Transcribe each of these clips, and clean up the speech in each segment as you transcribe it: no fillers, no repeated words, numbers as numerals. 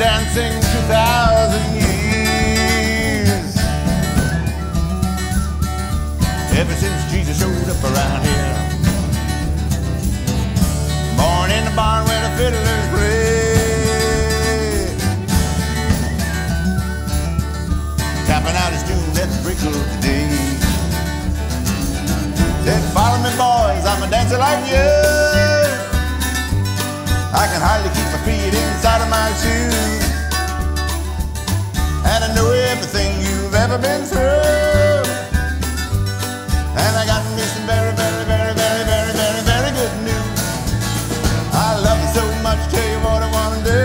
dancing 2,000 years. Ever since Jesus showed up around here. Born in the barn where the fiddlers play, tapping out his tune at the break of the day. Said, follow me boys, I'm a dancer like you. I can hardly keep my feet inside of my shoes, and I know everything you've ever been through. And I got me some very, very, very, very, very, very, very good news. I love you so much, tell you what I wanna do.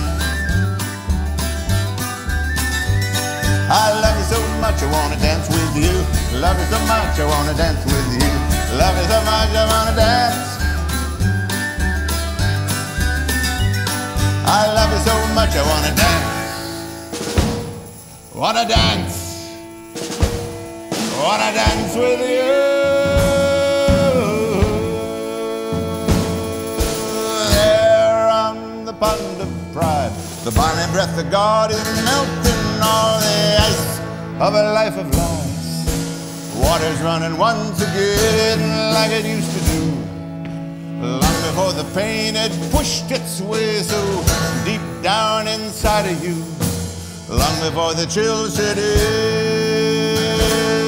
I love you so much, I wanna dance with you. Love you so much, I wanna dance with you. Love you so much, I wanna dance. I love you so much, I wanna dance. Wanna dance. Wanna dance with you. There on the pond of pride, the bonny breath of God is melting all the ice of a life of loss. Water's running once again like it used to do, long before the pain had pushed its way so deep down inside of you, long before the chill set in.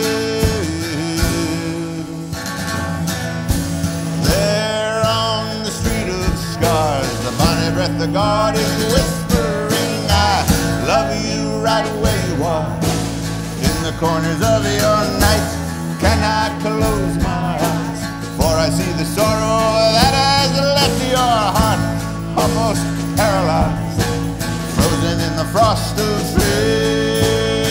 There on the street of scars, the bonny breath of God is whispering, I love you right where you are. In the corners of your night, can I close my eyes? For I see the sorrow that has left your heart almost paralyzed, frozen in the frost of fear.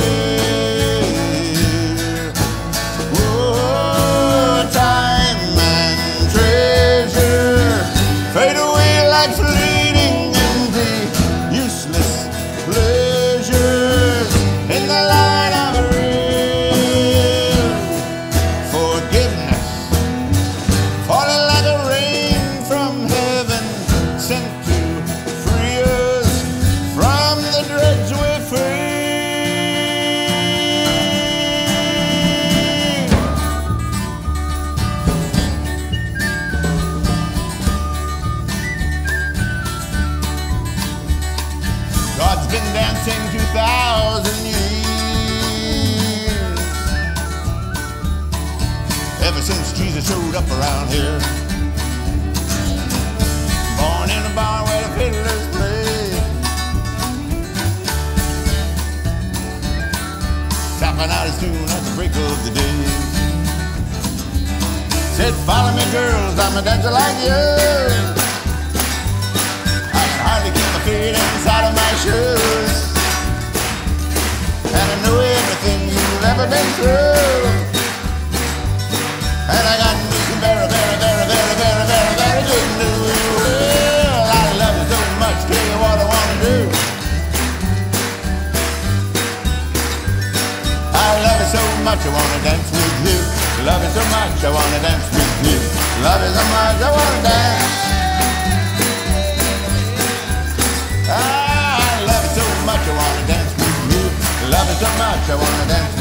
Oh, time and treasure fade away like fleeting empty, useless pleasures in the light of real forgiveness, falling like a rain from heaven, sent to free us from the dregs we feel. God's been dancing 2,000 years, ever since Jesus showed up around here. Born in a barn where the fiddlers play, tapping out his tune at the break of the day. Said, follow me girls, I'm a dancer like you. I can hardly keep my feet inside of my shoes, and I know everything you've ever been through. And I got me some very, very, very, very, very, very, very good news. Well, I love you so much, tell you what I wanna do. I love you so much, I wanna dance with you. Love you so much, I wanna dance with you. Love you so much, I wanna dance. I love you so much, I wanna dance with you. Love you so much, I wanna dance